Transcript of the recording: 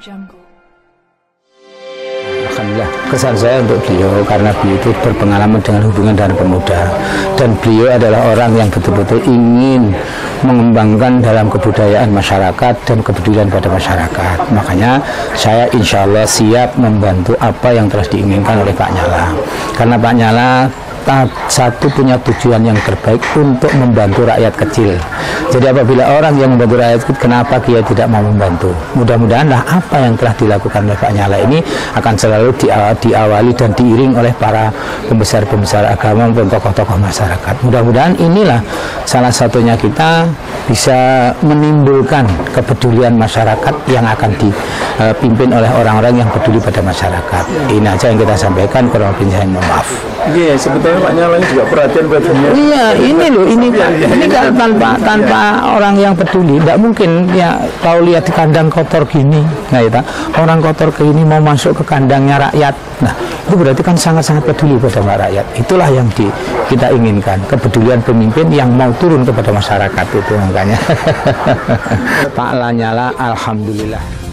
Alhamdulillah, kesan saya untuk beliau karena beliau itu berpengalaman dengan hubungan dengan pemuda, dan beliau adalah orang yang betul-betul ingin mengembangkan dalam kebudayaan masyarakat dan kepedulian pada masyarakat. Makanya saya insya Allah siap membantu apa yang telah diinginkan oleh Pak Nyala, karena Pak Nyala satu punya tujuan yang terbaik untuk membantu rakyat kecil. Jadi apabila orang yang membantu rakyat kecil, kenapa dia tidak mau membantu? Mudah-mudahanlah apa yang telah dilakukan oleh Pak Nyala ini akan selalu diawali dan diiring oleh para pembesar-pembesar agama maupun tokoh-tokoh masyarakat. Mudah-mudahan inilah salah satunya kita bisa menimbulkan kepedulian masyarakat yang akan dipimpin oleh orang-orang yang peduli pada masyarakat. Ini aja yang kita sampaikan, kurang lebih saya mohon maaf. Iya, sebetulnya Pak Nyala juga perhatian pada dunia. Iya, ini loh, ini kan tanpa orang yang peduli, tidak mungkin ya. Kalau lihat di kandang kotor gini, nah ya, orang kotor ke ini mau masuk ke kandangnya rakyat, nah itu berarti kan sangat-sangat peduli pada rakyat. Itulah yang kita inginkan, kepedulian pemimpin yang mau turun kepada masyarakat itu makanya. Pak Lanyala, alhamdulillah.